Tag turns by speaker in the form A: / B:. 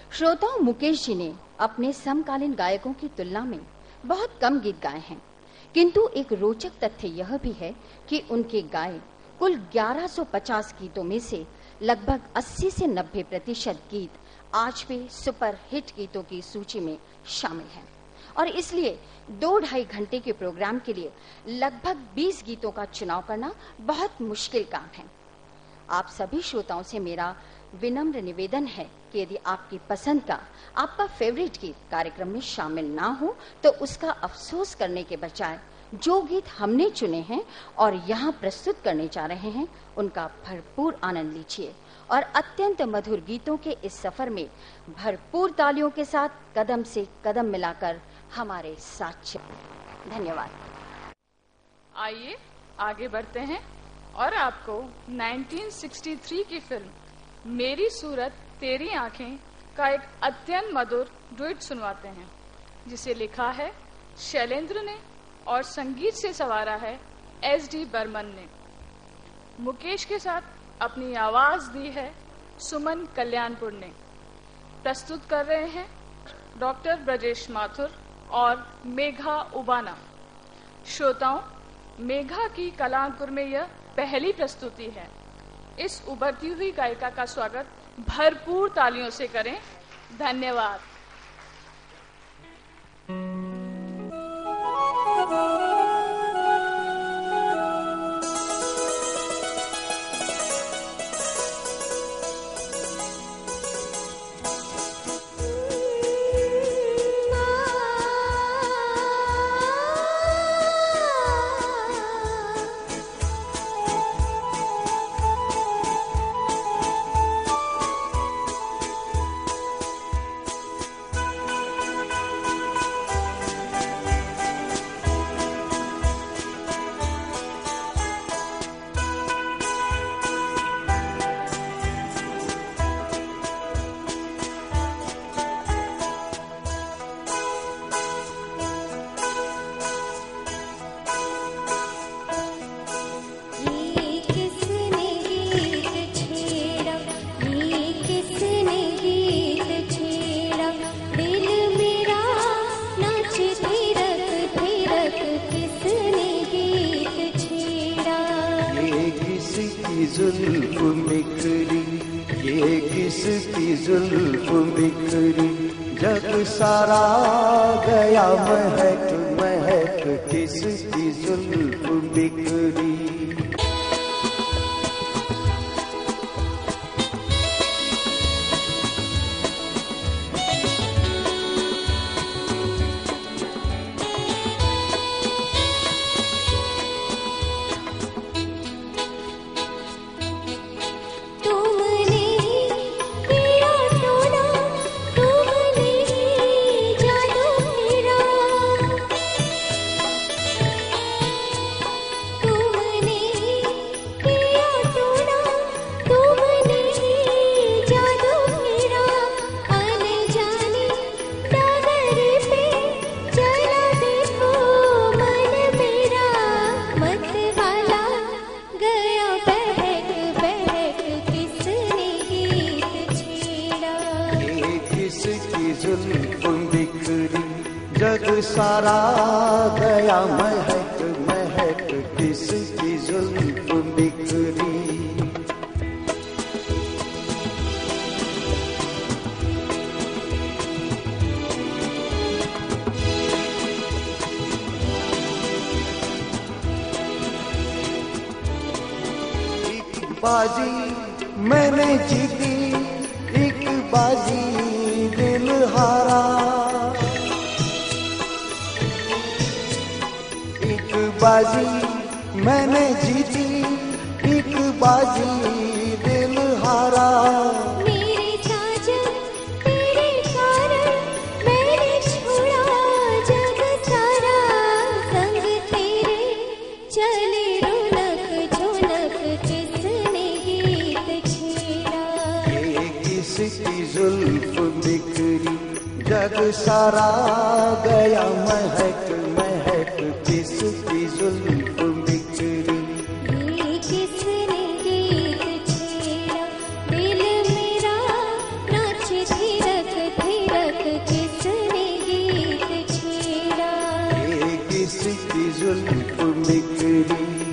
A: श्रोताओं, मुकेश जी ने अपने समकालीन गायकों की तुलना में बहुत कम गीत गाए हैं, किंतु एक रोचक तथ्य यह भी है कि उनके गाए कुल 1150 गीतों में से लगभग 80 से 90% गीत आज भी सुपर हिट गीतों की सूची में शामिल हैं और इसलिए 2-2.5 घंटे के प्रोग्राम के लिए लगभग 20 गीतों का चुनाव करना बहुत मुश्किल काम है। आप सभी श्रोताओं से मेरा विनम्र निवेदन है कि यदि आपकी पसंद का आपका फेवरेट गीत कार्यक्रम में शामिल ना हो तो उसका अफसोस करने के बजाय जो गीत हमने चुने हैं और यहाँ प्रस्तुत करने जा रहे हैं उनका भरपूर आनंद लीजिए और अत्यंत मधुर गीतों के इस सफर में भरपूर तालियों के साथ कदम से कदम मिलाकर हमारे साथ चलें। धन्यवाद।
B: आइए आगे बढ़ते हैं और आपको 1963 की फिल्म मेरी सूरत तेरी आंखें का एक अत्यंत मधुर डुएट सुनवाते हैं, जिसे लिखा है शैलेंद्र ने और संगीत से संवारा है एस.डी. बर्मन ने। मुकेश के साथ अपनी आवाज दी है सुमन कल्याणपुर ने। प्रस्तुत कर रहे हैं डॉक्टर ब्रजेश माथुर और मेघा उबाना। श्रोताओं, मेघा की कल्याणपुर में यह पहली प्रस्तुति है। इस उभरती हुई गायिका का स्वागत भरपूर तालियों से करें। धन्यवाद।
C: जुल्फ बिखरी, ये किसकी जुल्फ बिखरी, जग सारा गया महक महक, किसकी जुल्फ बिखरी। सारा गया महक महक, किसकी जुल्फ बिखरी। एक बाजी मैंने जीती, एक बाजी दिल हारा, बाजी मैंने जीती, एक बाजी दिल हारा।
D: मेरे साजन तेरे कारण मैंने छोड़ा जग सारा, संग तेरे चले रौनक झोनक, किसने गीत छेड़ा।
C: ये किसकी जुल्फ बिखरी, जग सारा गया महक महक, किसकी जुल्फ बिखरी।
D: ये किसने गीत छेड़ा, दिल मेरा नाच थिरक
C: जुल्फ बिखरी